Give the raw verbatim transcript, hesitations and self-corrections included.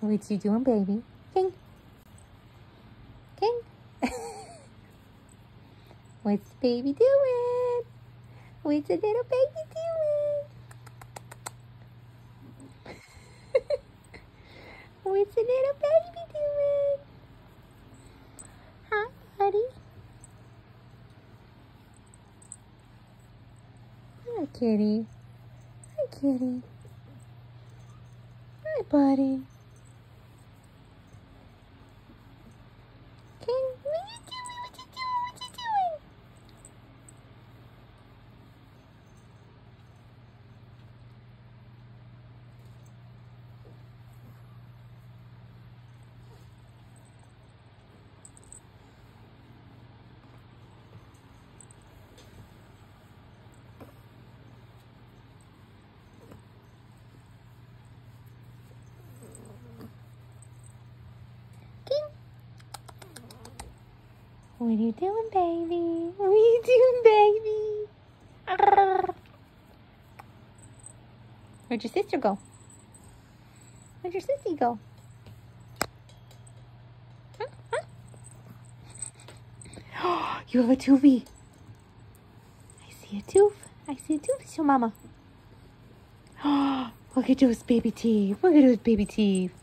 What you doing, baby? King. King. What's the baby doing? What's the little baby doing? What's the little baby doing? Hi, buddy. Hi, kitty. Hi, kitty. Hi, buddy. King, what are you doing? What you doing? What you doing? What are you doing, baby? What are you doing, baby? Arr. Where'd your sister go? Where'd your sissy go? Huh? Huh? You have a toofy. I see a tooth. I see a tooth. Show mama. Look at those baby teeth. Look at those baby teeth.